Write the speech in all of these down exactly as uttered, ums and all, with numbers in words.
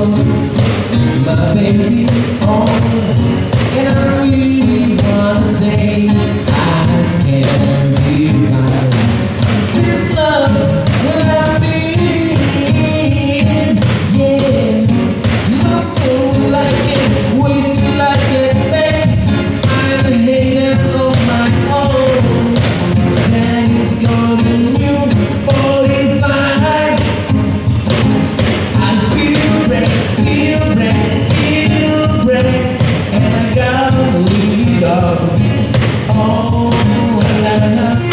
my baby on, and I really wanna say I can't be mine. This love will I be, yeah. My soul like it, way too like it, babe. I'm a hater of my own. Daddy's gone and you forty-five. I feel great, feel great, feel great, and I gotta lead off. Oh, I love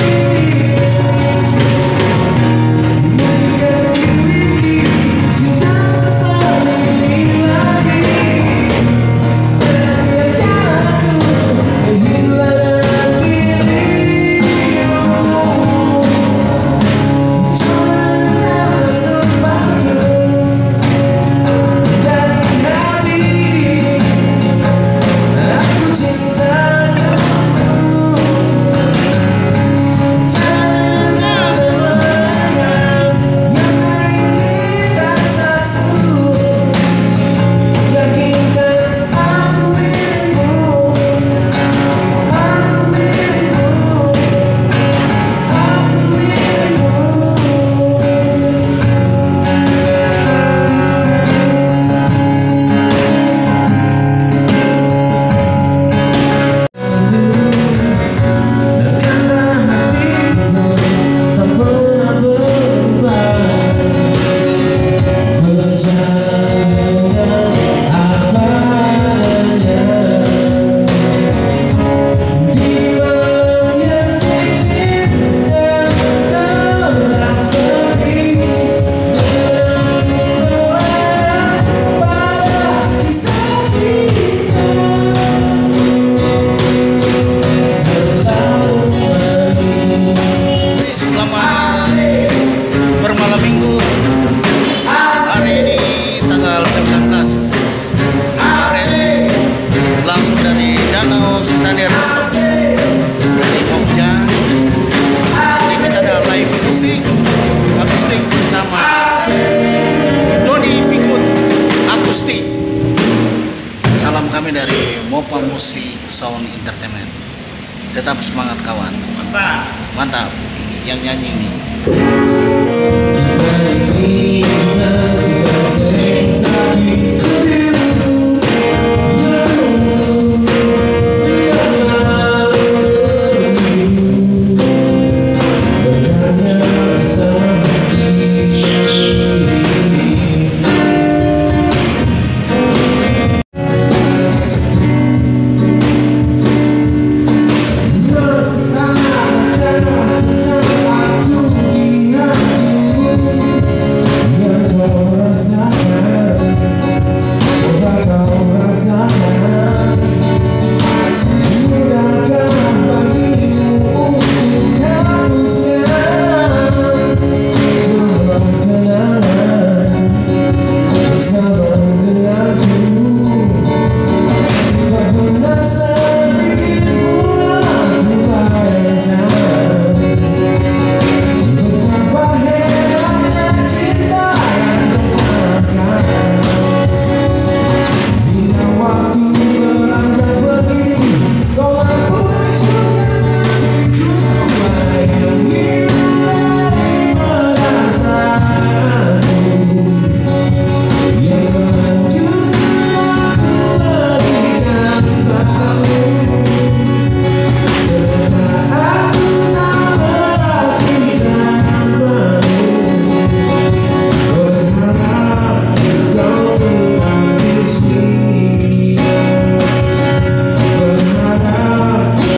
dari Mopa Musik Sound Entertainment. Tetap semangat kawan. Mantap. Mantap. Yang nyanyi ini